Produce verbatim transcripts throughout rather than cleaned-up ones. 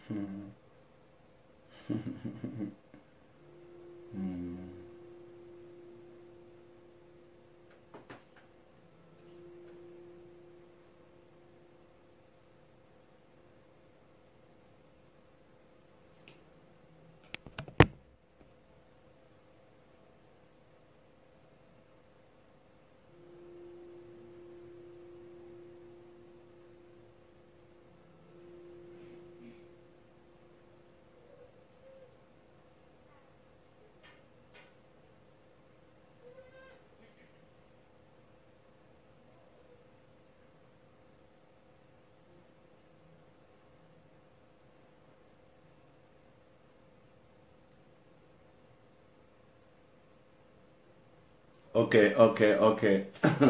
Okay, okay, okay.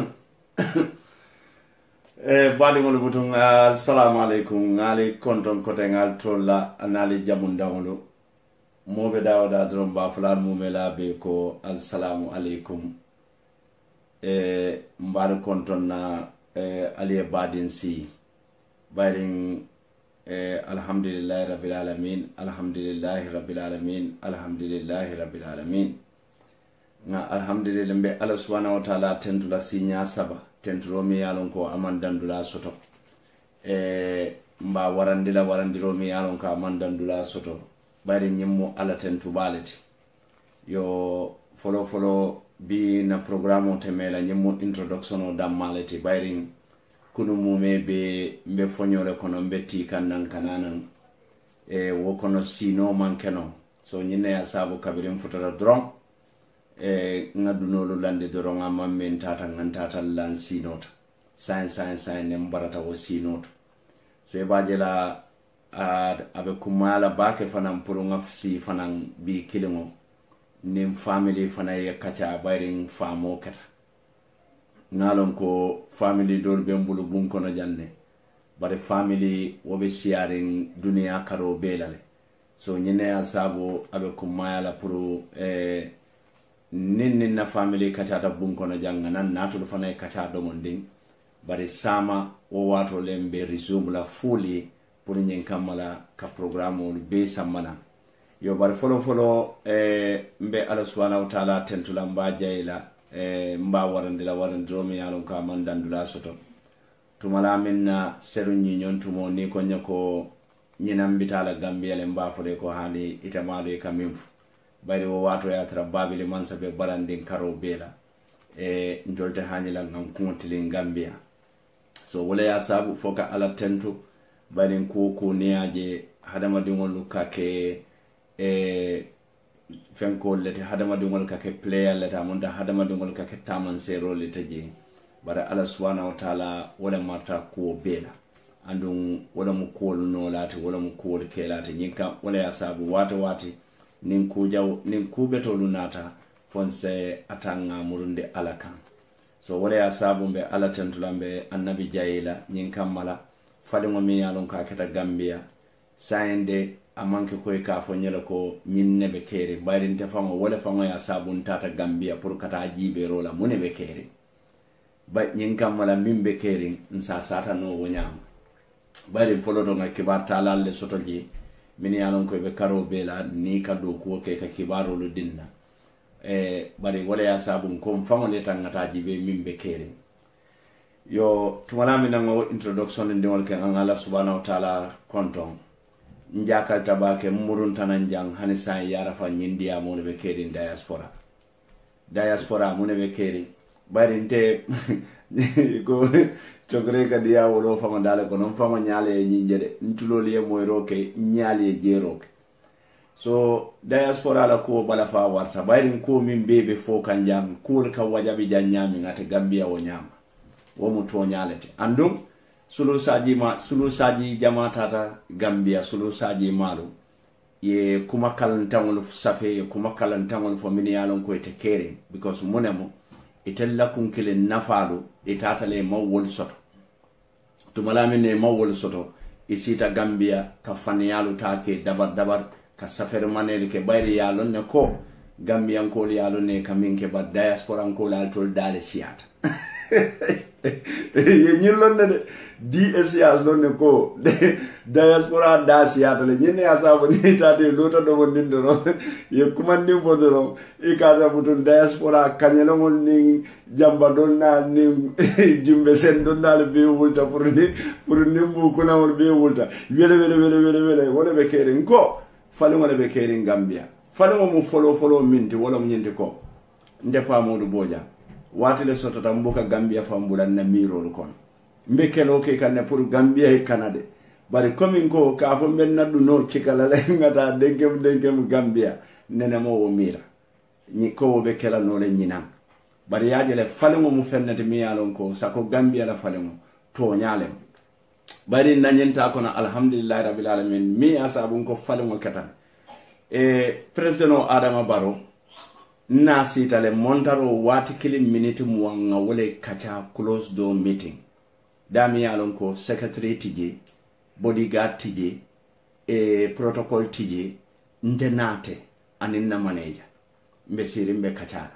Eh, badi ngolu butung assalamu alaikum ngali konton kote ngal tolla anali jamunda ngolu mobe dawda drum ba fulan mumela be ko assalamu alaikum eh mbar konton na eh ali badin si baring eh alhamdulillah rabbil alamin alhamdulillah rabbil alamin alhamdulillah rabbil alamin nga alhamdulillah be Allah subhanahu wa ta'ala tentula sinya saba tenturo mi yalon ko amandandula soto e mba warandila warandiro mi yalon ko amandandula soto bari nyimmo ala tentu baleti yo folo folo bi na programme temela nyimmo introduction o dam maleti bari kunu mume be mbe fonyore kono mbeti kannan kananan e wo kono sino mankeno so nyine ya sabu kabirim futara drong e ngadunolo lande doronga mammen tata ngantata lan sinota sain sain sain nem barata wo sinota se bajela ad abe kumala bake fanam pulunga fsi fanam bi kilingo nim family fanaye kacha bayring famo kata ngalon ko family dol be mbulu bunko no janne bare family wobe sharing dunia karo belale so nyine asabo abe kumala puru e nin nin na family kacata bunkono janga nan natul fanay kaca domon ding bari sama wo wato lembe resume la fully pour nyen kamala ka programme on be samana yo bari folo folo e mbe ala subhanahu wa ta'ala tentula mba jayla e mba warandila warandiro mi yalon ka mandandula soto tumala minna seru nyi nyontumo ni ko nyako nyinam bitala gambia le mba fode ko hani itamalo e kamimfu bari wo wato ya tra babile mansa be barandin karo bela e njolte hanila ngam kuntili gambia so wala ya sabu foka ala tentu bari ko ko niaje hadama dingol lukake e fenko lete hadama dingol kake player leta monda hadama dingol kake taman sero lete je bara ala subhanahu wa ta'ala wala mata ko bela andun wala mu ko no lati wala mu ko kelati nyinka wala ya sabu wata wati nin kujaw nin kubetolu nata fonse atanga murunde alakan so wala ya sabu be ala tentulambe annabi jayila nyin kamala fadimo mi yalon ka keta gambia sayende amanke koy ka fo nyela ko nyin nebe kere bayrin te famo wala famo ya sabu tata gambia pour kata jibe rola munebe kere ba nyin kamala mimbe kere nsa sata no wonyam bayrin folodo nga kibar talal le sotoji min yalon ko be karo bela ni kado ko ke ka kibaro lu dinna e bari wala ya sabun ko famole tangata jibe min be kere yo tumana min ngo introduction ndi wal ke ngala subhanahu wa ta'ala konton njaka tabake murun tanan jang hanisa yara fa nyindia mo be kere diaspora diaspora mo be kere bari nte ko chokre ka dia wolo fama dale ko non fama nyaale nyinjede ntuloli e moy roke nyaali e jeroke so diaspora la ko bala fa warta bayrin ko min bebe fo kan jam ko ka wajabi janyami ngate gambia wo nyama wo mu to nyaalete andum sulu saji ma sulu saji jama tata gambia sulu saji malu ye kuma kalan tangol safe ye kuma kalan tangol fo min yalon ko te kere because monemo itella kun kile nafalu itata le mawol soto tumalamin ne mawol soto isita gambia ka faniyalu take dabar dabar ka safere manel ke bayri yalon ne ko gambian ko yalon ne kamin ke ba diaspora ko la tol dale siata ye ñillon de D S S non ne ko diaspora da siata le ñene asabo ni tate lota do mon dindo no ye kumandi fodoro e kaza butun diaspora kanyelo mon ni jamba don na ni jumbe sen don na le be wulta pour ni pour ni mu ko na wol be wulta wele wele wele wele wele wala be kere ko fale wala be kere Gambia fale mo folo folo minti wala mo nyinte ko nde pa Modou Boja wati le sotota mboka Gambia fambula na miro kon mbekelo ke kanne pour Gambia e Canada bari komin ko ka fo men nadu no cikala la ngata dengem dengem Gambia nene mo wo mira ni ko be kala no le nyinam bari yaaje le falengo mu fennete mi yalon ko sako Gambia la falengo to nyale bari nanyenta ko na alhamdulillah rabbil alamin mi asabun ko falengo katan e president Adama Barrow na sitale montaro wati kilin minute muanga wole kacha close door meeting dami yalon ko secretary tije bodyguard tije e protocol tije ndenate aninna manager mbe siri mbe kachara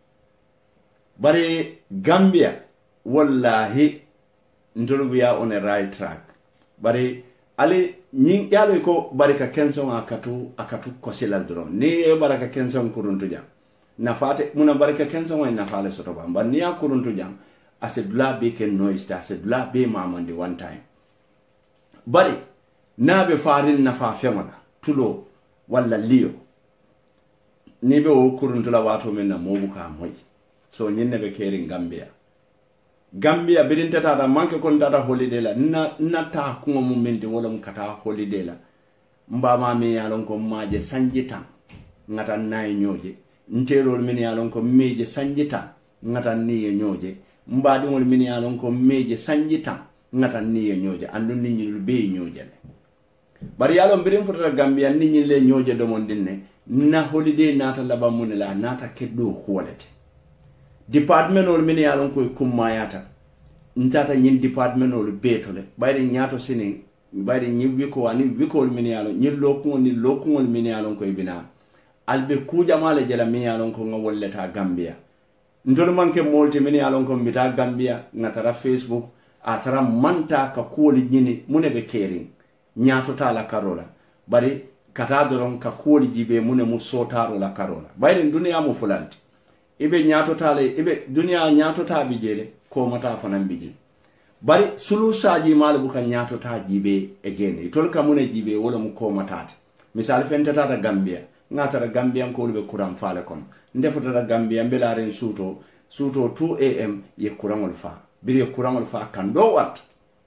bari Gambia wallahi ndolu ya on a right track bari ali nyin yalo ko barika kenson akatu akatu kosila drone ni e baraka kenson kuruntu jam nafate muna baraka kenson wa nafale soto bamba ni ya kuruntu jam asedula be ken noise asedula be mamandi one time bari nabe farin nafa femana tulo walla liyo ni be o kuruntu la wato men na mobuka moy so nyinne be kering Gambia Gambia bidin tata da manke kon tata holiday la na na ta kuma mum mende wala mun kata holiday la mbama me yalon ko maaje sanjita ngata nay nyoje nterol min yalon ko meje sanjita ngata niye nyoje mbadi wol min yalon ko meje sanjita ngata niye nyoje andu nit ñi lu be nyoje le bari yalon bidin fotata Gambia nit ñi le nyoje do mon dinne na holiday nata laba mun la nata keddo quality department ol min yalon koy kummayata ntata nyin department ol betole bayri nyaato sini bayri nyi wiko ani wiko ol min yalon nyi lokko ni lokko ol min yalon koy bina albe kuja male jela min yalon ko ngolleta Gambia ndol manke molti min yalon ko mbita Gambia ngatara Facebook atara manta ka kuoli nyini munebe kering nyaato tala karola bari kata doron ka kuoli jibe mune mu sotaro la karola bayri dunya mo fulanti ibe nyato tale ibe dunia nyato ta bijele ko mata fanan bije bari sulu saji mal bu kan nyato ta jibe again tol kamune jibe wala mu ko mata misal fenta ta Gambia ngata Gambia ko be kuram faale kon ndefata da Gambia belaren suto suto two A M ye kurangol fa bire kurangol fa kan do wat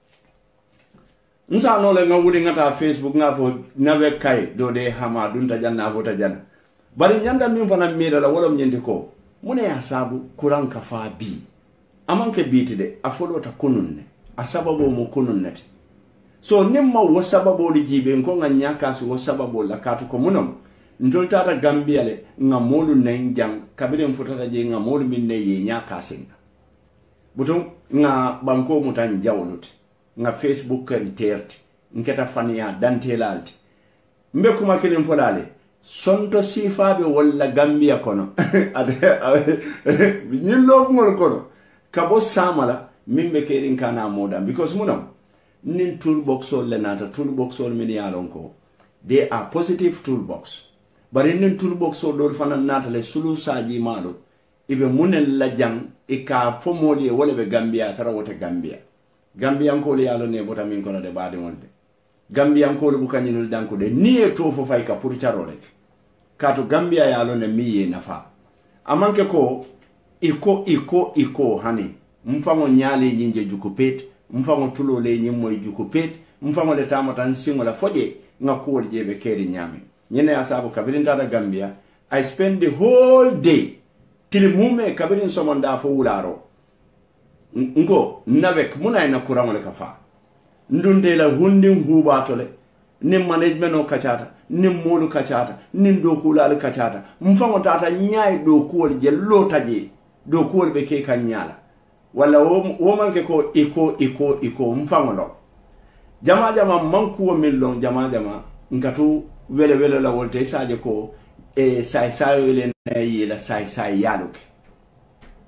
nsa no le ngawuli ngata Facebook ngafo nawe kai do de hama dunta janna vota janna bari nyanda mi fana mira la wala nyende ko mune ya sabu kuran kafa bi amanke biti de afolo ta kununne asababo mo kununnati so nimma wo sababo li jibe ko nga nyaka so wo sababo la katu ko munom ndolta ta Gambia le nga molu nenjang kabire mfutata je nga molu minne ye nyaka singa butum nga banko mutan jawlut nga Facebook kan terti nketa fania dantelalti mbe kuma kelin folale sonto sifabe wala Gambia kono ade nyillo ngol kono kabo samala mimbe kerin kana moda because munam nin toolbox ol lenata toolbox ol min yalon ko they are positive toolbox bari nin toolbox ol dol fana nata le sulu saji malo ibe munen la jang e ka fomoli wala be Gambia tara wote Gambia Gambia ko le yalo ne bota min kono de baade wonde Gambia ko lu kanyinul danko de niye to fo fay ka pour charole kato Gambia yalo ne miye nafa amanke ko iko iko iko hani mfango nyale nyinje jukupet mfango tulo le nyimoy jukupet mfango le tamata nsingo la foje ngakol jebe keri nyami nyene asabu kabirin tada Gambia I spend the whole day tili mume kabirin somonda fo wularo ngo nabek muna ina kurango le kafa ndunde la hundin hubatole ni management o kachata ni molu kachata ni dokula kachata mfango tata nyai dokuol je lotaje dokuol be ke kanyala wala wo manke ko iko iko iko mfango lo jama jama manku wo millon jama jama ngatu wele wele la wolte saje ko e sai sai wele na yi la sai sai yaluke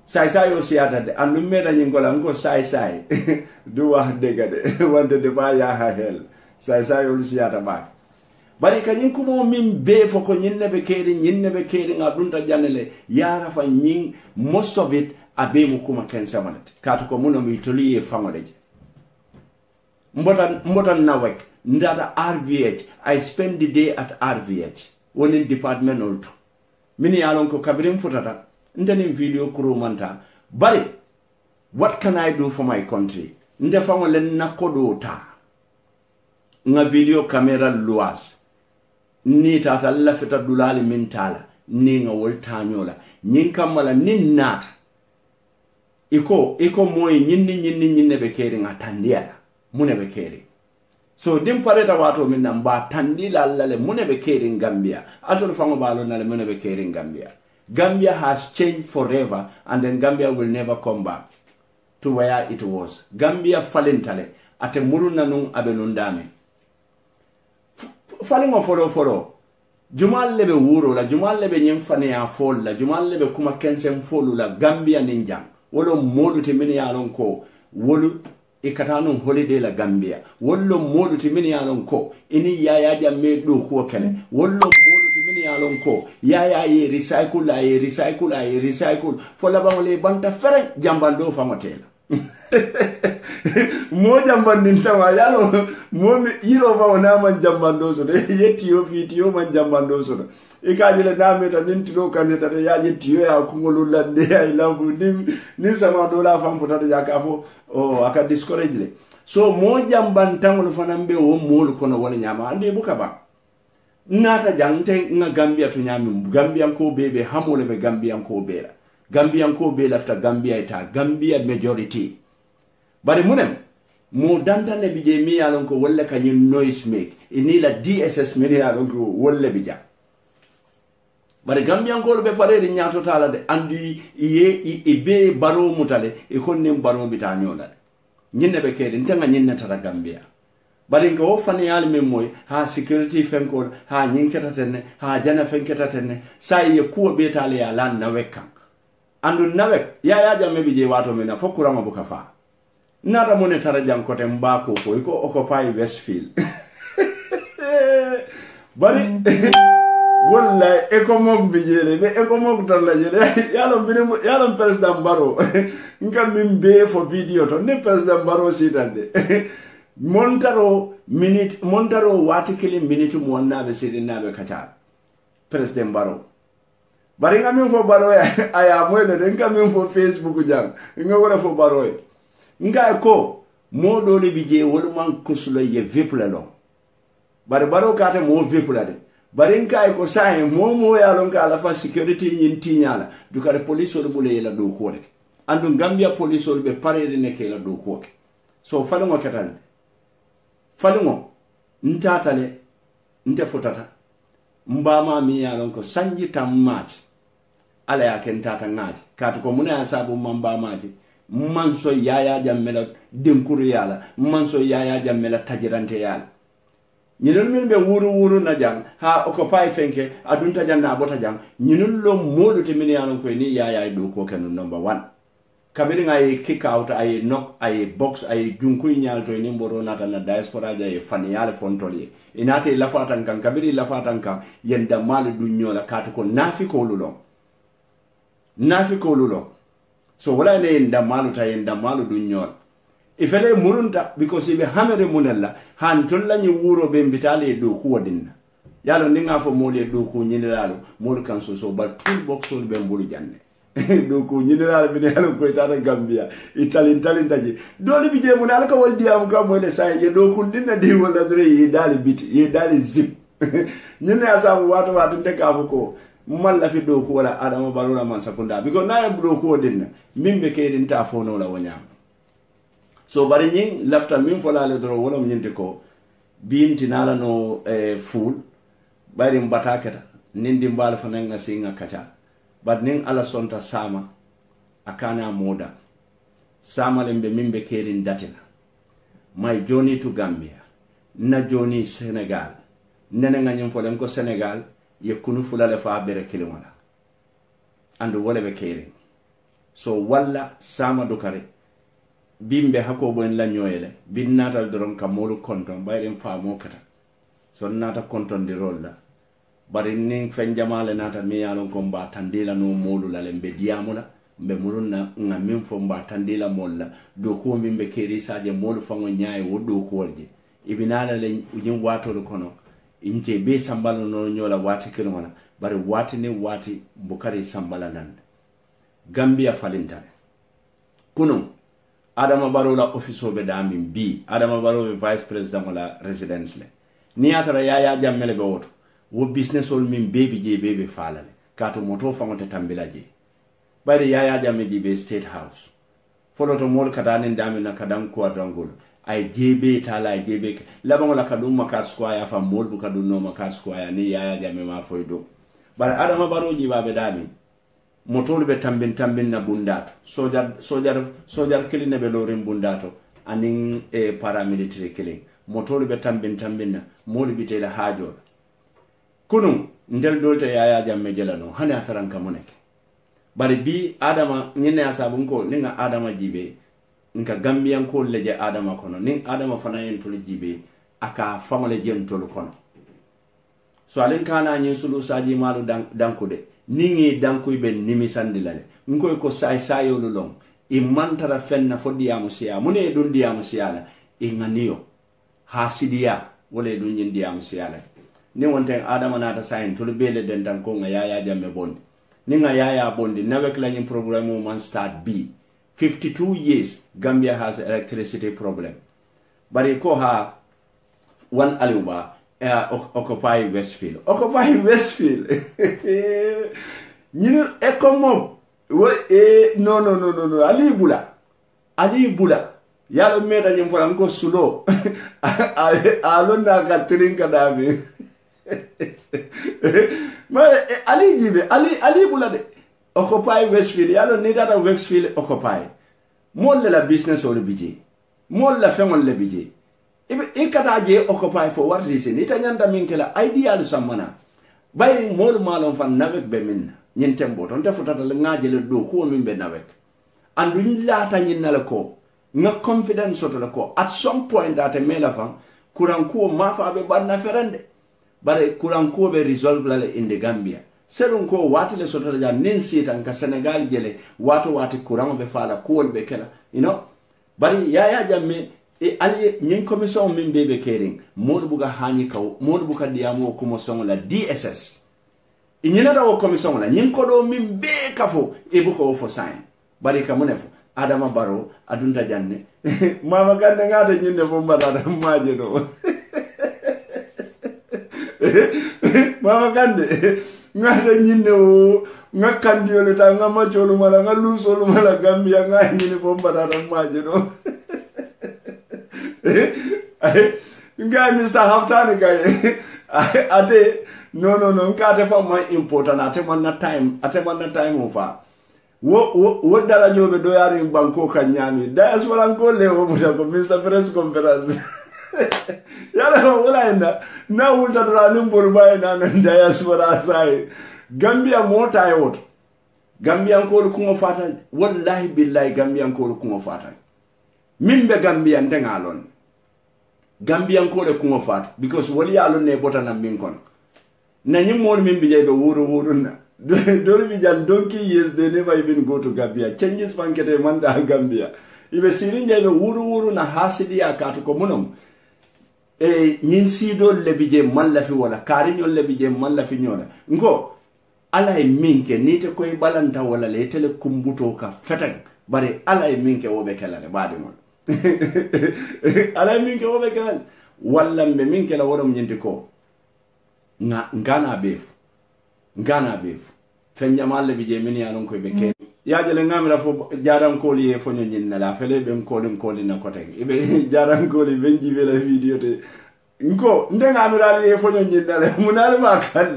sai sai o siata de andu meta nyingola ngo sai sai du wax dega de wante de ba ya ha hel sai sai o siata ba bari kanyin kumo min be foko nyinne be keri nyinne be keri nga dunta janele yara fa nyin most of it abe mu kuma kensa manet katu ko muno mi toli e fangoleje mbotan mbotan nawek ndata R V H. I spend the day at R V H one in department also mini yalon ko kabirim futata ndani video kuru manta bari what can I do for my country nde fango len nakodo ta nga video camera luas ni tata la feta dulali mentala ni nga wolta nyola nyin kamala nin nata iko iko moy nyinni nyinni nyinne be keri nga tandiala mune be keri so dim pareta wato min namba tandila allale mune be keri Gambia atol fango balo nale mune be keri Gambia. Gambia has changed forever and then Gambia will never come back to where it was. Gambia falentale ate muruna nung abenundame. Falingo foro foro. Jumal lebe wuro la, jumal lebe nyemfane ya fol la, jumal lebe kuma kensen folu la Gambia ninjang. Wolo modu timini ya lonko. Wolo ikatanu holiday la Gambia. Wolo modu timini ya lonko. Ini yaya jamme do kuwa kene. Wolo modu timini ya lonko. Yaya ye recycle la ye recycle la ye recycle. Fola bangole banta fere jambando famotela. Mo jambando ntama yalo mo yiro fa ona man jambando so de yetiyo fitiyo man jambando so ikajile nameta nintilo kaneta ya yetiyo ya kungolo lande ya ilambu nim ni sama dola fam potata yakafo o aka discourage le so mo jambantangol fanambe o mol kono wona nyama ande bukaba nata jangte nga Gambia to nyami Gambia ko bebe hamole be Gambia ko bela Gambia ko be lafta Gambia ita Gambia majority bari munem mo danta ne bije mi yalon ko wolle ka nyin noise make ini la D S S mi yalon ko wolle bija bari Gambia ko be pare ri nyaato tala de andi ye ibe baro mutale e konne baro bita nyola nyinne be kede ntanga nyinne tara Gambia bari ngo fani yal me moy ha security fenkol ha nyinketa tenne ha jana fenketa tenne sai ye kuo be tale ya lan na wekka andu nawek ya ya jamme bije wato mena fokura mabuka fa nata mone tara jang kote mbako ko iko occupy Westfield bari walla ekomok bijele be ekomok tan la jele yalon bine yalon president Barrow ngam min be fo video to ne president Barrow sitande montaro minute montaro watikili minute mo nabe sidina be kacha president Barrow bari ngam fo Barrow aya moyle de ngam fo Facebook jang nga wala fo Barrow nga ko modo le bije wol man kusulo ye vipla lo bari Barrow kate mo vipla de bari nga ko sai mo mo ya lon ka la fa security nyin tinyala du kare police wol bule la do ko rek andu Gambia police wol be pare de ne ke la do ko so falu ngo ketal falu ngo ntatale nte fotata mbama mi ya lon ko sanji tam match ala ya ken tata ngati katu ko muna ya sabu mamba mati manso yaya jammela denkuru yala manso yaya jammela tajirante yala ñinul min be wuru wuru na jang ha occupy fenke adunta janna bota jang ñinul lo modu te min yalon ko ni yaya do ko kanu number one kabiri ngay kick out ay knock ay box ay junku nyal to ni mboro nata na diaspora ja e fan yala fontoli inate la fatan kan kabiri la fatan kan yenda mal du nyola katu ko nafi ko lulo nafi ko lulo so wala ne yenda malu ta yenda malu du nyola ifele murunta because ibe hamere munella han tolla ni wuro be mbitale do ko wadinna yalo ninga fo mole do ko nyinilalo mol kan so so ba toolbox so be mbulu janne do ko nyinilalo be yalo ko tata Gambia itali itali ndaji do li bije mun alka waldi am ka mo le say ye do ko dinna di wala dre yi dali bit yi dali zip nyine asabu wato wato ndeka ko malla fi do ko wala adama barula man sakunda because na do ko dinna mimbe ke din ta fo no la wanyam so bari ñing lafta min fola le dro wala ñinte ko binti nala no eh, full bari mbata keta nindi mbal fa nga singa kacha bad ning ala sonta sama akana moda sama lembe mimbe kerin datina my journey to Gambia na journey Senegal nene nga ñim folen ko Senegal ye kunu fulale fa bere kilimala andu wala be kerin so walla sama dukare bimbe hako bon la nyoyele bin natal doron ka molu konton bayren faamo kata so nata konton di rolla bari nin fen jamale nata mi yalon ko mba tandila no molu la lembe diamula mbe mulunna nga min fo mba tandila molla do ko mimbe keri saje molu fango nyaay wodo ko wolje ibinala le nyim wato do kono imte be sambalo no nyola wati kino wala bari wati ni wati bukari sambala nan Gambia falintare kuno Adama Barrow la office be dami bi Adama Barrow be vice president la residence le ni atara yaya jammele be woto wo business ol min baby je bebe falale kato moto fangote tambila je bari yaya jamme je be state house folo to mol kadani dami na kadan ko adangol ay jebe tala ay jebe labango la kadum makar square fa mol bu kadum no makar square ni yaya jamme ma foydo bari Adama Barrow ji babe dami motolu be tambin tambin na bundato sojar sojar sojar kiline be lorin bundato anin e paramilitary killing motolu be tambin tambin na moli bitela hajo kunu ndel dolte yaya jamme jelano hani ataran kamoneke bari bi Adama nyine asabun ko ninga Adama jibe nka Gambian ko leje Adama kono nin Adama fana yen tolu jibe aka famole jem tolu kono so alen kana nyin sulu saji malu dan dankude ningi dankuy ben nimisandi lale ngoy ko say sayolu long e mantara fenna fodiyamu siya mune dun diyamu siyala e nganiyo hasidiya wala dun nyin diyamu siyala ni wonten Adama nata sayin to bele den dan ko nga yaya jamme bondi ni nga yaya bondi nawek la nyin programme mo man start b fifty-two years Gambia has electricity problem bari ko ha one aluba Uh, Occupy Westfield. Occupy Westfield. You know, Ecomo. Eh, no, no, no, no, no. Ali Bula. Ali Bula. Yalo meda nyem for anko sulo. Alona katrinka dami. Ma Ali jibe. Ali Ali Bula de. Occupy Westfield. Yalo nida da Westfield occupy. Molle la business ole bije. Molle la femme ole bije. Ibe kata je occupy for what reason ita nyanda minkela ideal samana bayri mol malon fan navek be minna nyen tembo ton defuta le ngaje le do ko min be navek andu nyata nyinna le ko nga confidence soto le ko at some point that mela fan kuran ko mafa be banna ferande bare kuran ko be resolve la in the Gambia selon ko wati le soto ja nen sitan ka Senegal jele wato wati kuran be fala ko be kala you know bari yaya jamme e ali nyin commission min bebe kering mod buga hani kaw mod buga diamo commission la D S S e nyina da wo commission la nyin ko do min be kafo e buko fo sign bari ka munefo Adama Barrow adunta janne mama gande ngata nyinde bo mbada maaje do mama gande ngata nyinde o ngakandi yo le ta ngama cholu mala ngalu solu mala Gambia ngani bo mbada maaje do nga Mister Haftani guy ate no no no nka ate fa more important ate man na time ate man na time ofa wo wo wo dala nyobe do yari banko kanyami diaspora ngo le o muta ko Mister Press Conference yala wala ina na wuta dala nimbor bay na na diaspora sai Gambia mota yot Gambia ko ko ngo fata wallahi billahi Gambia ko ko ngo fata mimbe Gambia ndengalon Gambian ko le kungo fat because wali yalo ne botana min kon na nyim mon min bijay be wuro wuro na do bi jan donkey years they never even go to Gambia changes fankete manda Gambia ibe sirin jay be wuro wuro na hasidi akatu ko munom e nyin sido le bije man la fi wala kari nyol le bije man la fi nyola ngo ala e minke nite koy balanta wala le tele kumbuto ka feten bare ala e minke wobe kala ne baade mon ala minke wobe kala walla be minke la worom nyindi ko nga ngana bef ngana bef fen jamal le bije min ya non koy be ke ya jele ngamira fo jaram ko li e fo nyin na la fele be ko lim ko li na ko tek ibe jaram ko li ben jibe la video te nko nde ngamira li e fo nyin na le munal ma kan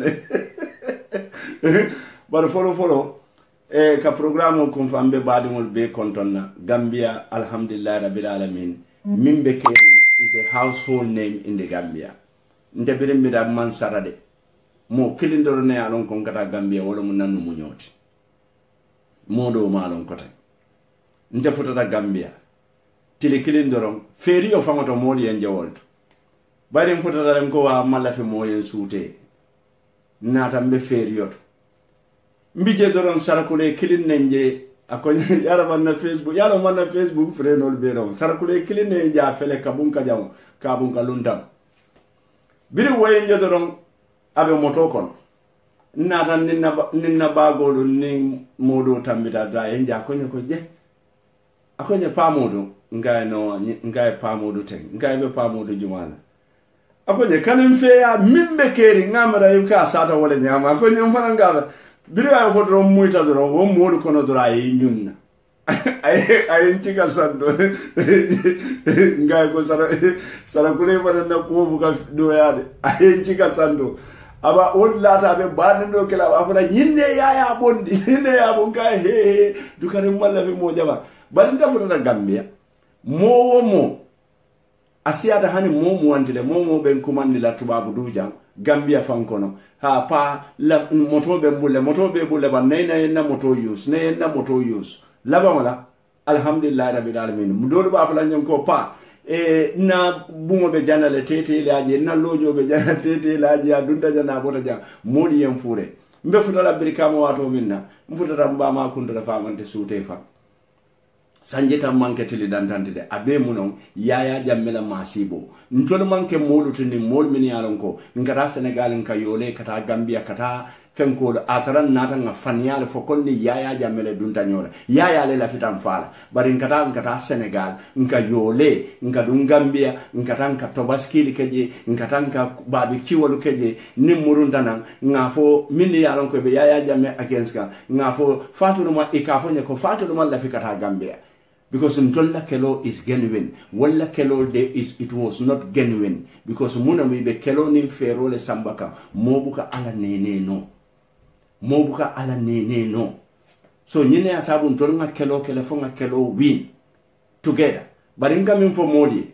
bar folo folo e ka programme ko fambe badingol be kontonna Gambia alhamdulillah rabbil alamin mimbe ke is a household name in the Gambia nde birim bi da man sarade mo kilindoro ne alon ko ngata Gambia wala mun nanu mu nyoti modo malon kote nte futata Gambia tili kilin doron feri yo fangoto moli en jawolto bari m futata len ko wa malafi moyen suute nata mbe feri yoto mbije doron sarakule kilin nenje ako yara man na Facebook yara man na Facebook frenol be non sarakule kilin ne ja fele kabun ka jaw kabun ka lundam biri woyen jodoron abe moto kon nata ninna ninna bagolu ni modo tambita da en ja ko ko je akonye pamodo ngai no ngai pamodo ten ngai be pamodo jumala akonye kanin fe ya mimbe keri ngamara yuka sata wala nyama akonye mfana ngala biri ayo fodro muita doro wo modu kono doro ay nyunna ay ay ntika sando ngai ko sara sara kule bana na ko buka do yade ay ntika sando aba on lata be banndo kala afana nyinne yaya bondi nyinne ya bonga he he dukare malla fe mo jaba banda fota Gambia mo mo asiata hani mo mo wandile mo mo ben kumandi la tubabu duja Gambia fankono ha pa la moto be bulle moto be bulle ba nay nay na moto use nay na moto use laba wala alhamdulillah rabbil alamin mudol ba fala nyon ko pa e na bungo be janale tete laaje na lojo be janale tete laaje adunta jana bota ja modi yem fure mbe futala birkama wato minna mfutata mba ma kundala famante suute fa sanjeta manke tili dantante de abe munon yaya jammela masibo ntol manke molutu ni mol min yalon ko ngara Senegal nka yole kata Gambia kata fenko ataran nata nga fanyal fo konni yaya jammela dunta nyola yaya le la fitam fala bari ngata ngata Senegal nka yole nka dun Gambia ngata nka tobaskili keje ngata nka babi kiwolu keje ni murundana ngafo min yalon ko be yaya jamme against ka ngafo fatuluma ikafo nyako fatuluma la fikata Gambia. Because Ntolla Kelo is genuine. Walla Kelo de is it was not genuine. Because Muna be Kelo nim ferole sambaka. Mobuka ala nene no. Mobuka ala nene no. So nyine asabu Ntolunga Kelo Kelefonga Kelo win. Together. Baringa mimfo modi.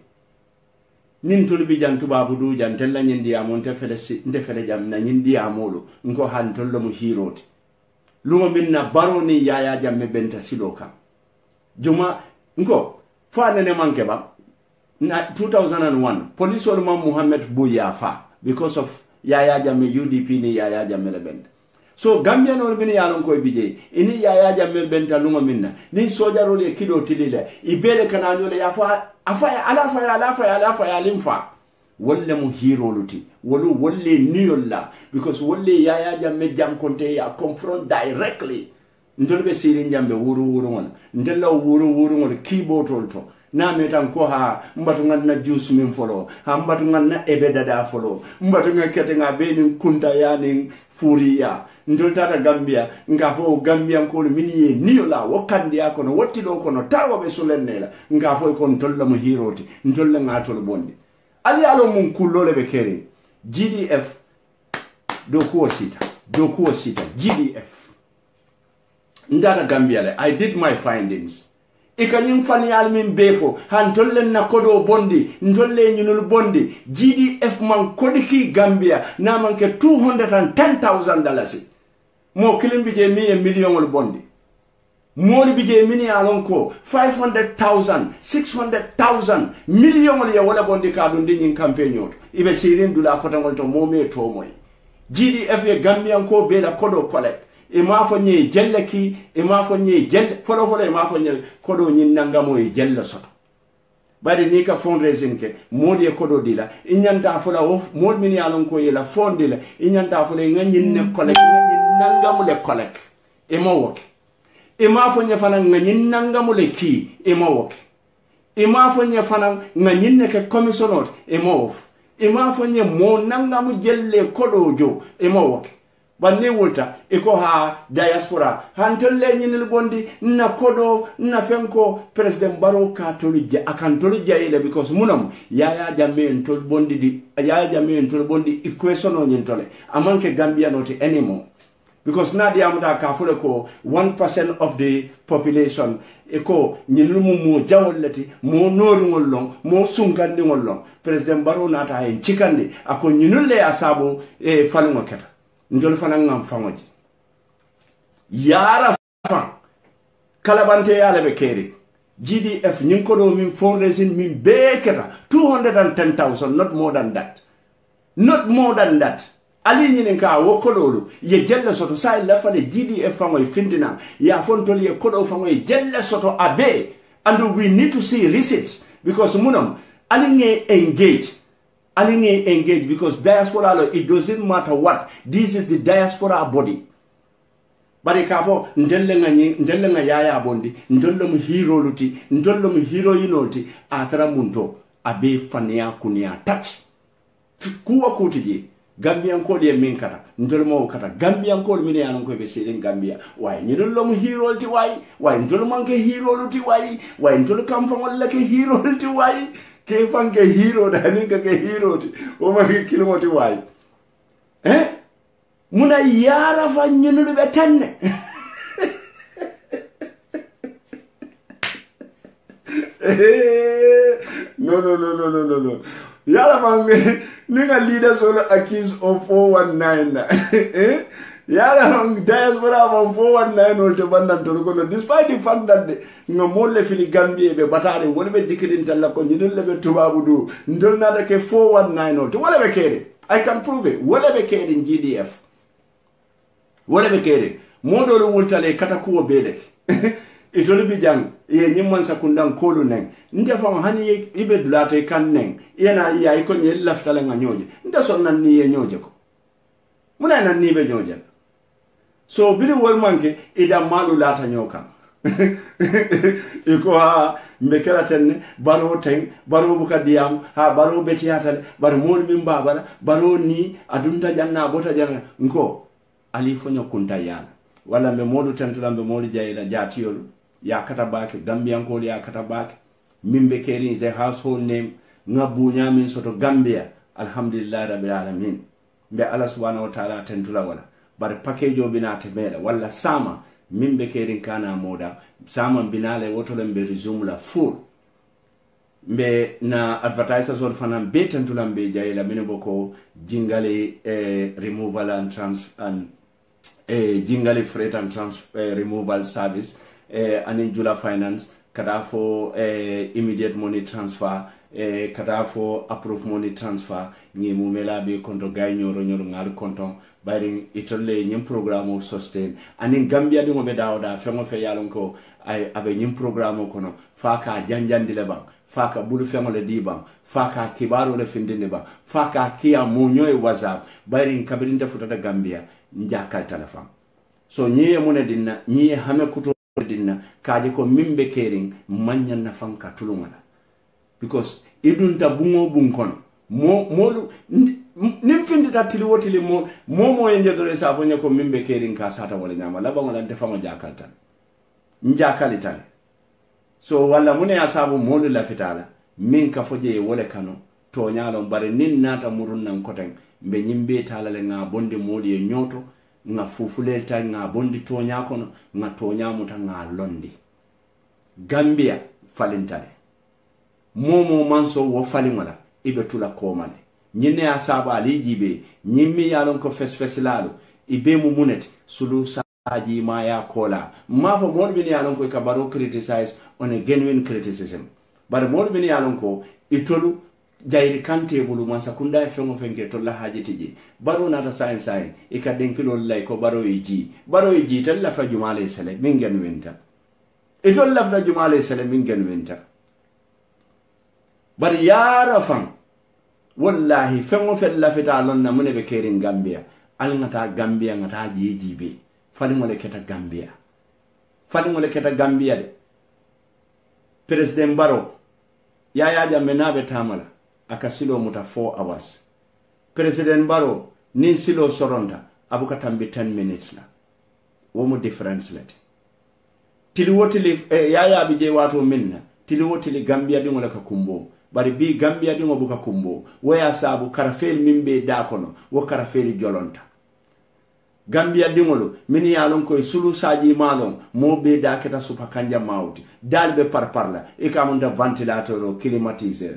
Nintuli bijan tubabudu jan tella nyindi amonte fele nte fele jam na nyindi amolo. Nko han tollo mu hiroti. Lungo minna baroni yaya jamme benta siloka. Juma nko fa nene manke ba na two thousand one police olma Muhammad Buya fa because of Yaya Jammeh U D P ni Yaya Jammeh le bend so Gambia no bini yalon koy bije ini Yaya Jammeh benta lunga minna ni soja role kido tilile ibele kana nyole ya fa afa ala fa ala fa ala fa limfa wolle mu hero luti wolu wolle niyolla because wolle Yaya Jammeh jam konte ya confront directly ndolbe siri njambe wuru wuru ngol ndella wuru wuru ngol keyboard to na metan ko ha mbatu nganna juice min folo ha mbatu nganna ebeda da folo mbatu ngakete nga benin kunta yani furiya ndolta Gambia ngafo Gambia ko miniye niyola wakandi akono wottilo kono tawo be sulennela ngafo ko ntolla mo hiroti ntolla ngatol bondi ali alo mun kullole be kere G D F do ko sita do ko sita G D F ndara Gambia le I did my findings ikanyim fani almin befo han tolle na kodo bondi ndolle nyunul bondi G D F man kodiki Gambia na manke two hundred ten thousand dollars mo kilim bije mi million wol bondi mo bije mini alon ko five hundred thousand six hundred thousand million wol ya wala bondi ka dun din campaign yoto ibe sirin dula ko tangol to mo me to moy G D F ye Gambia ko be la kodo collect e ma fo nye jelle ki e ma fo nye jelle folo folo e ma fo nye kodo nyin nangamo e jelle soto bari ni ka fundraising ke modi e kodo dila e nyanta fo la o mod min yalon ko yela fondi la e nyanta fo le nganyin ne kolek nganyin nangamu le kolek e mo wok e ma fo nye fana nganyin nangamu le ki e mo wok e ma fo nye fana nganyin ne ke commissioner e mo wof e ma fo nye mo nangamu jelle kodo jo e mo wok banne wulta iko ha diaspora hantolle nyinil bondi na kodo na fenko president Barrow ka tolija akan tolija ile because munam Yaya Jammeh tol bondi di Yaya Jammeh tol bondi equation on nyintole amanke Gambia not anymore because na dia amuda ka fule ko one percent of the population eko nyinil mu mo jawollati mo norungol long mo sungandi ngol long president Barrow nata en cikandi ako nyinule asabo e falungo keta ndol fana ngam fangoji yara fan kalabante yala be kere G D F nyinko do min fundraising min beketa two hundred ten thousand, not more than that, not more than that. Ali nyinen ka wokololu ye jelle soto sa la fa de G D F fango e findina ya fontoli e kodo fango e jelle soto abe, and we need to see receipts because munom ali nge engage ali nge engage because diaspora lo, it doesn't matter what, this is the diaspora body. Bari kafo ndelle nga ndelle nga yaya bondi ndollo mu hero luti ndollo mu hero yinoti atara munto abe fania kunia touch kuwa kutiji Gambian kodi e min kata ndol mo kata Gambian kodi min yanon ko be seden Gambia way ni dollo mu hero ti way way ndol manke hero luti way way ndol kam fa wala ke hero luti way ke fanke hero da ni ke hero ti o ma ke kilomoti way eh muna yara fa nyinu be tenne no no no no no no no yara fa ninga leaders all accused of four one nine eh yara hang diaspora from four one nine or to bandan to ko despite the fact that nga molle fili Gambia be batare woni be jikidin talla ko nyinu le be tubabu du ndol na da ke four one nine or to wala be kede I can prove it wala be kede in G D F wala be kere modo lo wultale kata ko bedek itolu bi jang ye nyimman sakundan kolu nen nde fam hani ibe dulate kan nen yana iya iko nye laftala nga nyoje nde son nan ni ye nyoje ko muna nan ni be nyoje so bidi wol manke ida malu lata nyoka iko ha mbekela tenne baro ten baro buka diam ha baro beti hatale baro mol min babala baro ni adunta janna bota janna nko ali fonyo kunta yana wala me modu tentula be modu jayila jatiyol ya kata bake Gambian ko ya kata bake mimbe keri ze household name ngabu nyamin soto Gambia alhamdulillah rabbil alamin be Allah subhanahu wa ta'ala tentula wala bar package o binate meda wala sama mimbe keri kana moda sama binale woto lembe resume la full mbe na advertisers or fanan be tentula be jayila miniboko jingale eh, removal and trans and eh, jingale freight and trans eh, removal service eh, and in Jula Finance kada for eh, immediate money transfer eh, kada for approved money transfer ngi mumela be konto gay nyoro nyoro ngal konto bari itolle nyim programme sustain and in Gambia di mo be dawda fengo fe yalon ko ay abe nyim programme kono faka janjandi le bang faka bulu fengo le dibang faka kibaro le findinde ba faka kia munyo e whatsapp bari kabirinta futata Gambia njaka telefon so nyiye mune dinna nyiye hame kuto dinna kaje ko mimbe kering manyan na fanka tulungala because idunta bungo bunkon mo mo nim findita tili wotili mo mo mo yenjedore sa fonya ko mimbe kering ka sata wala nyama laba ngala defama jakaltan njakali tan so wala mune asabu molu la fitala min ka foje wole kano to nyalo bare nin nata murun nan koten be nyimbe talale nga bonde moli e nyoto nga fufule ta nga bondi to nyakono nga to nyamuta nga londi Gambia falintale momo manso wo falingala ibe tula komale nyine asabu ali jibe nyimmi yalon ko fes fesilalo ibe mu munet sulu saji ma ya kola ma fa mon bin yalon ko ka baro criticize on a genuine criticism bare mod bin yalon ko itolu jayri kante bulu man sakunda fengo fenke to la hajiti ji baro nata sain sain e ka denkilo lay ko baro ji baro ji tan la fa jumale sele min gen winta e to la fa jumale sele min gen winta bar yara fan wallahi fengo fel la fita lon na mune be kerin Gambia al ngata Gambia ngata ji be fali mo le keta Gambia fali mo le keta Gambia de President Barrow yaya jamme nabe tamala akasilo muta four hours President Barrow nin silo soronta abuka tambi ten minutes la womu difference let tili wotili eh, yaya bije wato minna tili wotili Gambia dingo la kumbo bari bi Gambia dingo buka kumbo waya sabu karafel mimbe dakono wo karafel jolonta Gambia dingolo mini yalon koy sulu saji malon mo be da keta supa kanja mauti dalbe par parla e kamunta ventilateur o climatiseur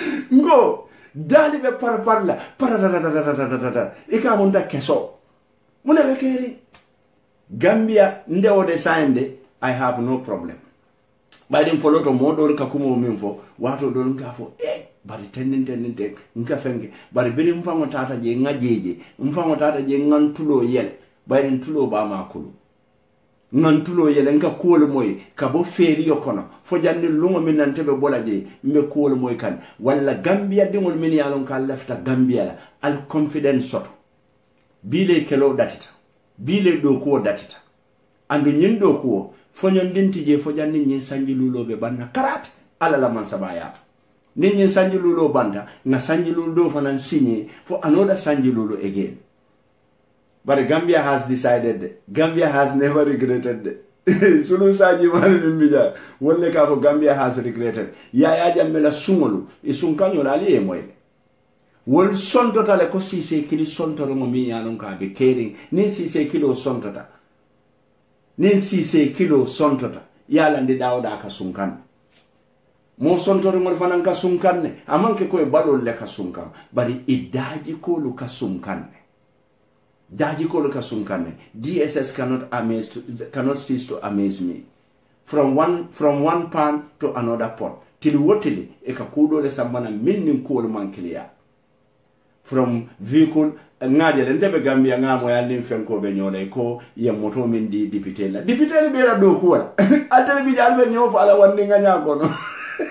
ngo dalbe par parla para e kamunta keso mune be keri Gambia nde o de sande I have no problem baydim foloto modol ka kumo min fo wato don ka fo eh bari tenin tenin te nka fenge bari biri mfango tata je ngajeje mfango tata je ngantulo yele baydim tulo ba ma kulu ngantulo yele nka kuwol moy ka bo feri yokono fo jande lungo min nan tebe bola je mbe kuwol moy kan walla Gambia dingol min yalon ka lafta Gambia la al confidence soto bile kelo datita bile do ko datita andu nyin do ko fo nyon dinti je fo jande nyin sanji lulobe banna karat ala la man sabaya ni nyin sanji lulo banda nga sanji lulo fanan signé for another sanji lulo again. But Gambia has decided, Gambia has never regretted. Sulu saji mali mbija wolle ka ko Gambia has regretted. Ya ya jamela sungolu isunkanyo la ali emoyle. Wol sontota le ko sise kili sontoro mo mi yalon ka be caring ni sise kilo sontota. Ni sise kilo sontota yala ndi dawda ka sunkan. Mo sontoro mo fanan ka sunkan ne amanke ko e balol le ka sunkan bari idaji ko lu ka sunkan. Daji Koloka Sunkane. D S S cannot amaze to, cannot cease to amaze me. From one from one pan to another pot. Till wotili eka kudo le sambana minning kool mankilia. From vehicle ngadi le ndebe Gambia ngamo ya lim fenko be nyole ko ye moto min di député la. Député le bera do ko la. Atel bi jalbe nyof ala wandi nganya ko no.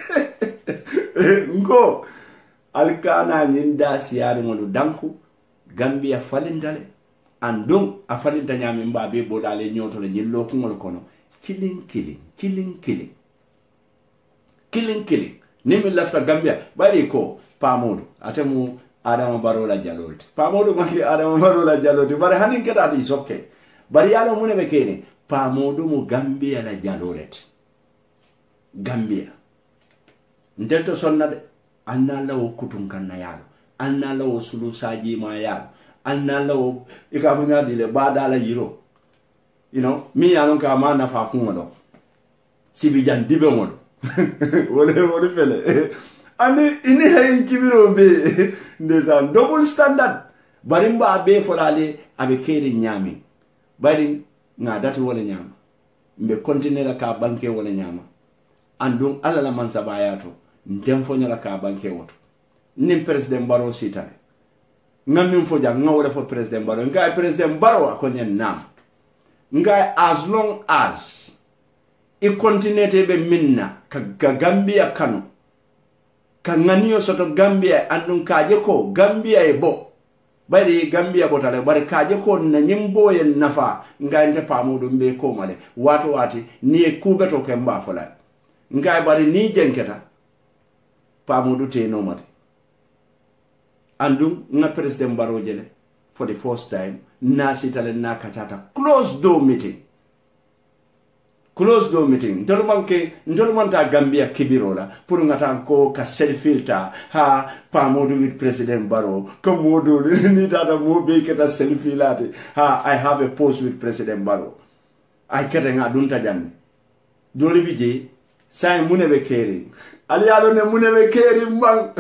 Ngo alkana nyinda siari ngolu danku Gambia falindale. Andung afalinta nyami mbabe bodale nyoto le nyillo kungol kono killing killing killing killing killing killing nimi lafta Gambia bari ko pamodo atemu Adama Barola Jaloti pamodo maki Adama Barola Jaloti bari hanin keda is okay bari yalo mune bekene pamodo mu Gambia la Jaloret Gambia ndento sonnade anna lawo kutunkan na yalo anna lawo sulu saji ma yalo anna lawo ikafunya dile bada la yiro you know mi yalon ka ma na fa kun do sibi jan dibe mon wole wole fele ani ini hay kibiro be ndesa double standard barimba be folale abe keri nyami bari nga datu wala nyama mbe continuer ka banke wala nyama andum ala la man sabayato ndem fo nyala ka banke woto nim president Barrow sitare ngam fo jang ngawre fo president Barrow nga president Barrow akonyen nam nga as long as e continue be minna ka Gambia kanu ka nganiyo soto Gambia andun kaje ko Gambia e bo bari Gambia botale bari kaje ko na nyimbo yen nafa nga nte pamudu mbe ko male wato wati ni e kubeto ke mba fola nga bari ni jenketa pamudu te no mate andum nga president Barrow jele for the first time na sitale na kachata close door meeting close door meeting ndolman ke ndolman ta Gambia kibirola pour ngata ko ka selfie ta ha pa modu with president Barrow ko modu ni dada mo be keta selfie lati ha I have a post with president Barrow I kete nga dunta janne dori bije sai munebe keri ali alo ne munebe keri mbang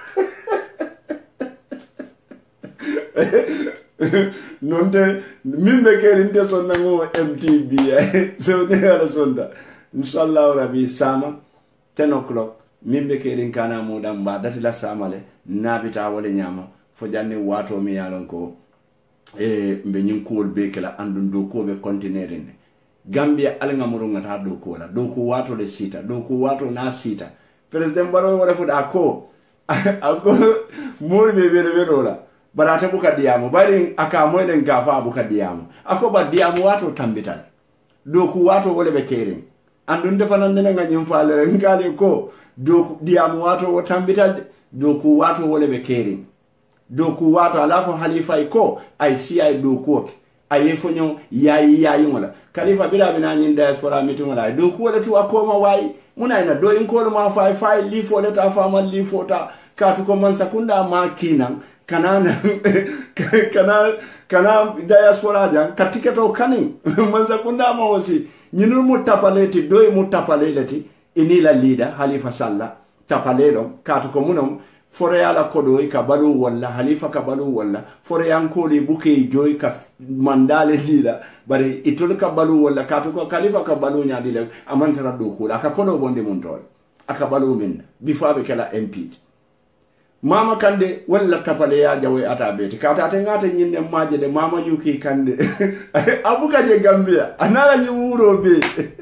nonde mimbe keri nte sonna ngo M T B so ne ala sonda inshallah rabbi sama ten o'clock mimbe keri kana mo damba dati la samale nabita wala nyama fo janne wato mi yalon ko e mbe nyin kool be kala andun do ko be container ne Gambia alanga muru ngata do ko la do ko wato le sita do ko wato na sita president Barrow wala fu da ko ako mo be be be rola barata buka diamu bari aka moyden gafa buka diamu ako ba diamu wato tambital doku wato wole be kering andun defanan ne nga nyum faale ngale ko doku diamu wato wo tambital doku wato wole be kering doku wato alafu halifa iko ay si ay doku ay fonyo yayi yayi ngola khalifa bila bina nyin diaspora mitu ngola doku wala tu akoma wai muna ina do in ko ma fai fai li fo leta fama li fota katu ko man sakunda ma kinan kana kana kana diaspora jang katika to kani manza kunda maosi nyinu mutapaleti doy mutapaleti inila leader Halifa Sallah tapalelo katu ko munom fore ala kodo ka balu walla halifa ka balu walla fore yanko li buke joy ka mandale dila bari itul ka balu walla ka to ko khalifa ka balu nya dile amantara do ko aka kodo bonde mun tol aka balu min before be kala M P mama kande walla tapale ya jawe ata beti ka ta ngata nyinde maje de mama yuki kande abuka je Gambia anala ni wuro be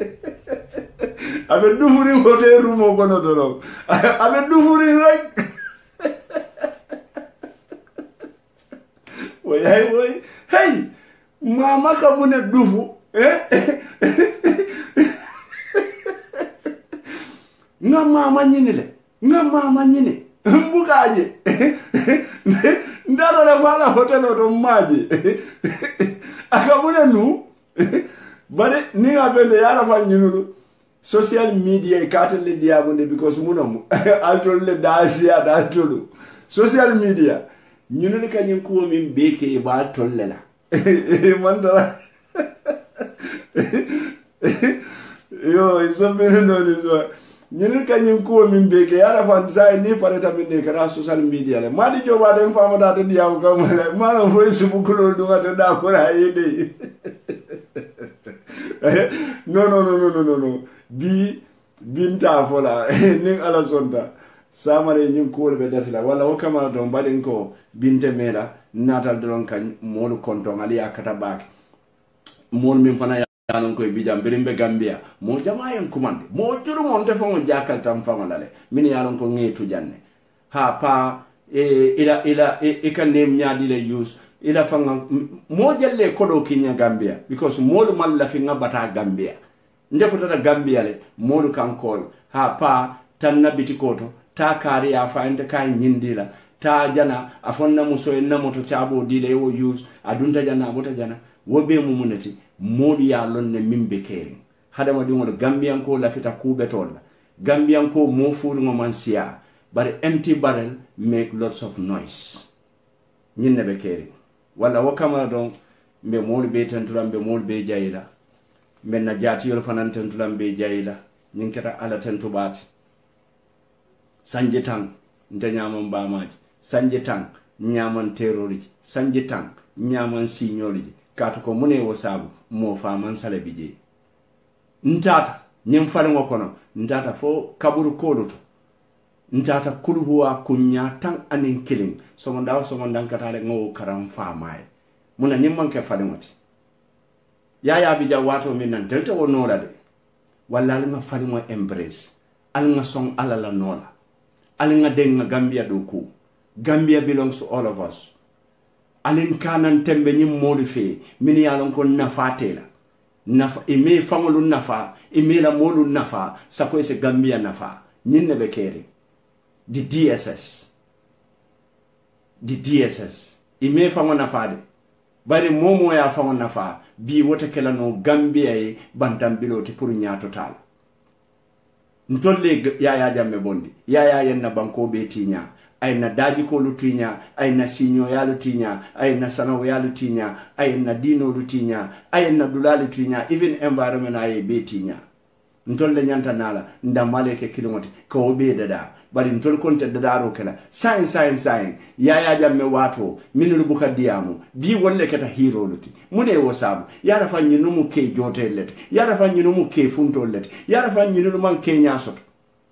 abe dufuri hote rumo kono doro abe dufuri rek way hay way hey mama ka mune dufu eh nga mama nyine le nga mama nyine mbukaje ndaro la fala hotel to maji akamune nu bare ni abende yara fa nyinulu social media katel le diamunde because munamu altol le dasia daltolu social media ñunul kañum ko min beke ba tolle la man dara yo iso bene no ni so ñunul kañum ko min beke yara fan say ni pare tamit ne kara social media le madi joba dem fama da to diamu kam ma no Facebook lo do ngata da ko ra yede no no no no no no bi binta fola ning ala sonta samare ñing ko be dasila wala o kamala don badin ko binte mela natal don kan molu konton ali akata bak mol min fana yanon koy bijam berimbe Gambia mo jama en kumande mo juru mon te fongo jakal tam fangolale min yanon ko ngetu janne ha pa e ila ila e kan nem nyaadi le use ila fanga mo jalle kodo kinya Gambia because molu mal la fi ngabata Gambia ndefota Gambia le molu kan kol ha pa tan nabiti koto ta kari ya fainte kai nyindila ta jana afonna muso en namoto chabo dile wo use adunta jana bota jana wobe mu munati modi ya lonne mimbe keri hada ma dingo Gambian ko la fita kube tolla Gambian ko mo fulu ngo mansia but empty barrel make lots of noise nyinne be keri wala wakama don be mol be tentulam be mol be jayila men na jati yol fanan tentulam be jayila nyinkata ala tentubati sanje tang nte nyaman bamaji sanje tang nyaman teroriji sanje tang nyaman signoliji kato ko mune wo sabu mo faman sale bije ntata nyem fare ngokono ntata fo kaburu koloto ntata kulhuwa kunya tang anin killing so mondaw so mondan katale ngo karam famaye muna nyimman ke fare ngoti yaya bija wato min nan delta wo nola de walla nga fare mo embrace al nga song alala nola alinga denga Gambia doku Gambia belongs to all of us alin kanan tembe nyim modi fe mini yalon ko nafatela nafa ime famulu nafa ime la molu nafa sako ese Gambia nafa nyinne be kere di D S S di D S S ime famu nafa de bari momo ya famu nafa bi wote kala no Gambia e bantam biloti pour nya total ntolle yaya jamme bondi yaya yenna banko be tinya ay na daji ko lutinya ay na sinyo ya lutinya ay na sanawo ya lutinya ay na dino lutinya ay na dulali lutinya even environment ay be tinya ntolle nyanta nala ndamale ke kilomoti ko be dada bari ntol konte dada ro kala sign sign sign yaya jamme wato minul buka diamu bi wolle keta hero luti mune wo sabu yara fa nyinu mu ke jotellet yara fa nyinu mu ke funtollet yara fa nyinu man ke nyasoto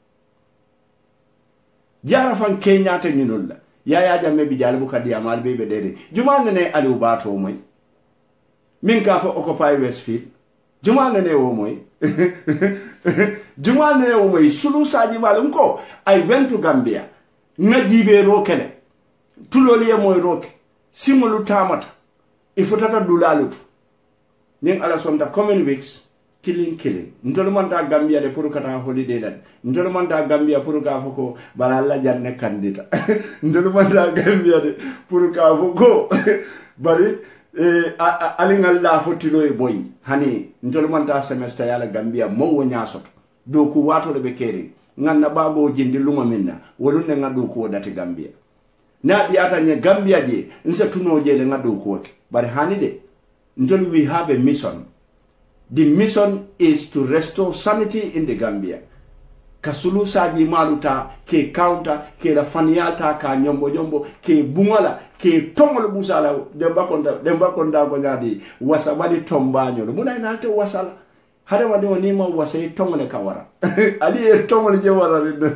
yara fa ke nyata nyinul la yaya jamme bi jal buka diamu al be be dede juman ne alu bato moy min ka fa occupy Westfield juman ne wo moy juman ne wo moy sulu saji malum ko I went to Gambia nga jibe rokele tuloli e moy roke simolu tamata ifutata dulalutu ning ala sonda common weeks killing killing ndolo manta Gambia de pour kata holiday lan ndolo manta Gambia pour ka foko bala la janne kandida ndolo manta Gambia de pour ka foko bari eh alingal la fotilo e boy hani ndolo manta semester yala Gambia mo wonya soto do ku wato le be kere nganna bago jindi luma minna wolunne ngadu ko dati Gambia na biata nye Gambia je nse tuno je le ngadu ko bari hani de until we have a mission. The mission is to restore sanity in the Gambia. ka sulu saji maluta ke counter ke la fanialta ka nyombo nyombo ke bungala ke tongol busala demba konda demba konda ko nyadi wasa bali tombanyo muna ina te wasala hada wadi woni ma wasay tongole ka wara ali e tongol je wara de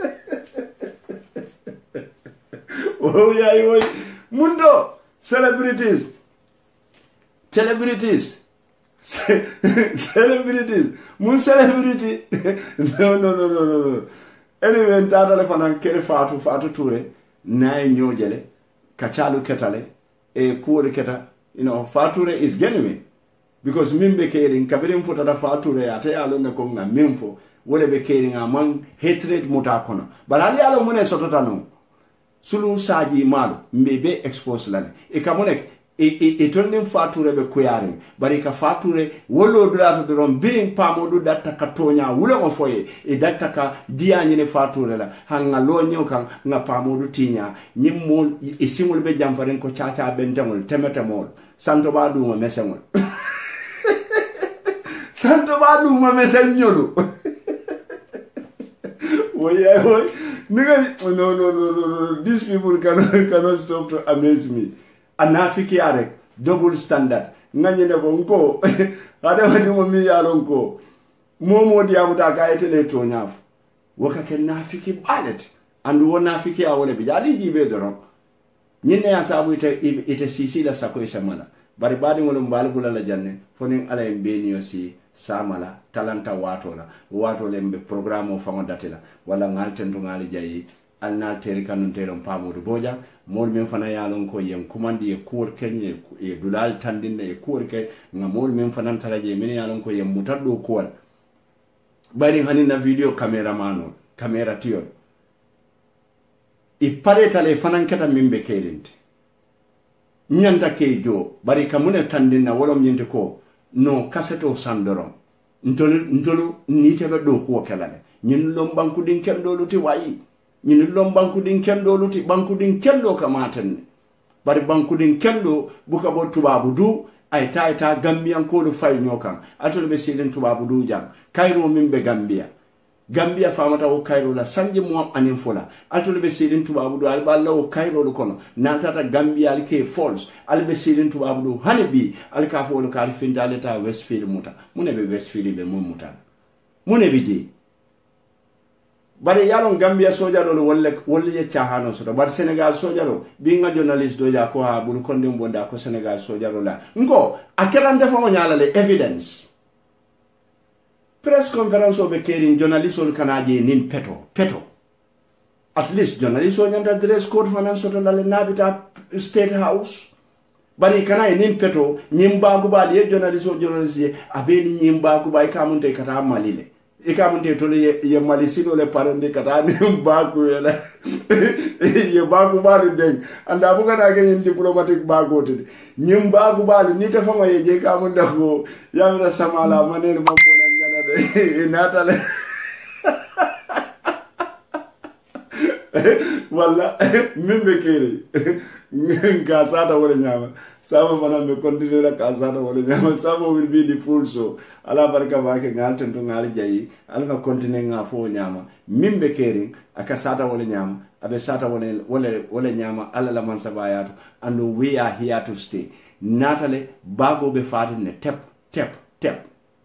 oh ya yo mundo celebrities celebrities celebrities mun celebrity no no no no no anyway ta telefon kere fatu fatu toure nay ñojele kachalu ketale e kuore keta you know fature is genuine because mimbe kering kabirim fota da fature ate alo ne ko nga mimfo wole be kering among hatred muta kono balali alo mune sotota no sulu saji malu mbebe expose lane e kamonek e e e tonnin fature be kuyarin bari ka fature wolo durato doron birin pamodu datta ka tonya wula on foye e datta ka diani ne fature la hanga lo nyu kan nga pamodu tinya nyimmol e singol be jamfaren ko chacha bentamol temetamol santo ba duma mesengol santo ba duma mesenyolo oya oy nigga no no no no these people cannot cannot stop to amaze me anafiki arek double standard nganye ne ko nko ada wani mo mi yalon ko momo di amuta ka etele to nyaf waka ken nafiki balet andu wona nafiki awole bi jali jibe doron nyine ya sabu ite ite sisi la sako isamala bari badi ngol mbal bula la janne fonin ala mbeni yosi samala talanta wato la wato le mbe programme o fango datela wala ngal tendu ngali jayi alna teri kanun teron pamudu boja mol men fana yalon ko yen kumandi e kuor kenye e dulal tandinde e kuor ke nga mol men fana taraje men yalon ko yen mutaddo kuwal bari hanina video cameraman camera tiyon i pare tale fana keta mimbe kerinte nyanta ke jo bari kamune tandina wolom nyinte ko no kaseto sandoron ntolu ntolu ni tebe do ko kelane nyin lom banku din kendo luti wayi ñin lom banku din kendo luti banku din kendo kamaten bari banku din kendo buka bo tubabu du ay ta ta gambian ko lu fay ñokan atol be silin tubabu du jang kayro min be gambia gambia famata o kayro la sanji mo anin fola atol be silin tubabu du alba law kayro lu kono natata gambia al ke falls al be silin tubabu du hanibi al ka fo lu kar findale ta westfield muta mune be westfield be mum muta mune be ji bari yalon gambia soja do wolle wolle ye chahano so bar senegal soja do bi nga journalist do ja ko ha bul konde mbonda ko senegal soja do la nko akerande fa o nyala le evidence press conference o be kerin journalist ol kanaje nin peto peto at least journalist o nyanta dress code fanan so to la le nabita state house bari kana nin peto nyimba ko ba de journalist o journalist ye abeni nyimba ko ba kamunte kata malile ikamunte to le ye malisino le parande kata ni baku yela ye baku balu den anda buga na gen diplomatic bago to nyim baku balu ni te fama ye je kamunda ko yamra samala manel mabona nyana de natale wala mimbe kere gasada wala nyama sama mana me continue la gasada wala nyama sama will be the full show ala barka baake ngal tentu ngal jayi ala continue nga fo nyama mimbe kere akasada wala nyama abe sata wala wala wala nyama ala la man sabayatu and we are here to stay natale bago be fadine tep tep tep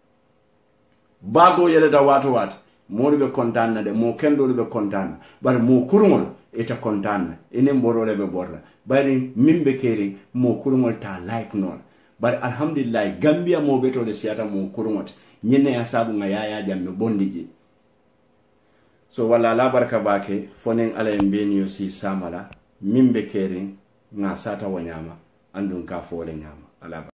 bago yele da watu watu mo be kontaan de mo kendo be kontaan bar mo kurungol eta kontaan ene mborole be borla bari mimbe keri mo kurungol ta like non bar alhamdulillah gambia mo beto de siata mo kurungot nyene ya sabu nga yaya jamme bondiji so wala la barka bake fonen ala mbeni yo si samala mimbe keri nga sata wanyama andun ka fole nyama ala